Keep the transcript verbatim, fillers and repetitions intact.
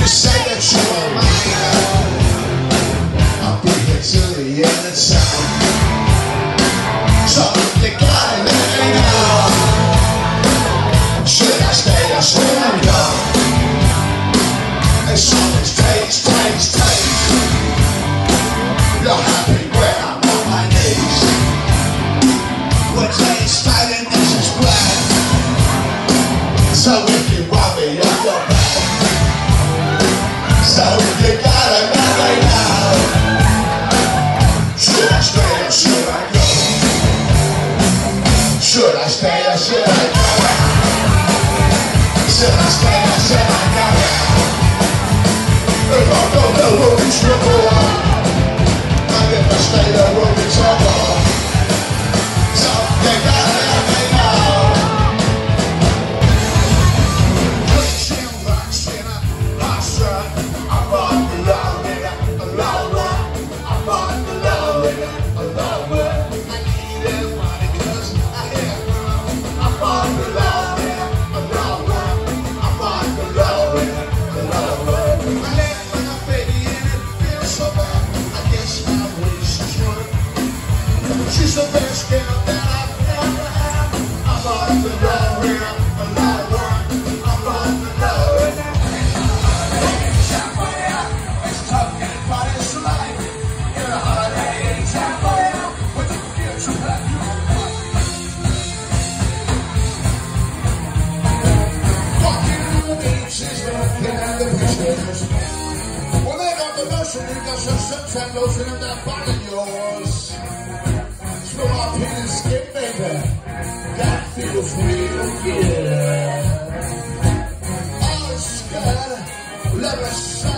say that you are mine. I'll be here till the end of time. So you gotta let me know. Should I stay or should I go? It's always taste, taste, taste. You're happy when I'm on my knees. When taste fighting, this is black. So if you want me, you're your back. So if you gotta let me know. Should I stay or should I go? Should I stay or should I go? Should I stay or should I go? If I go, the road is trouble. And if I stay, the road is trouble. So you gotta let me know. Pushing rocks in a hot run. I'm on the low in a low one. I'm on the low in a low one. I need that money because I have none. I'm on the low in a low one. I'm on the low in a low one. I let my baby in it feels so bad. I guess my waist is running. She's the best girl that I've ever had. I'm on the low in a low one. I'm on the low in a it's tough getting by this life. You're a holiday in Tampa with the future that you walking on the beaches, looking at the pictures. Well, they got the notion you got some suntan lotion in that body of yours. Swim up in and skip, baby. That feels real good. Oh, it's good. Let me show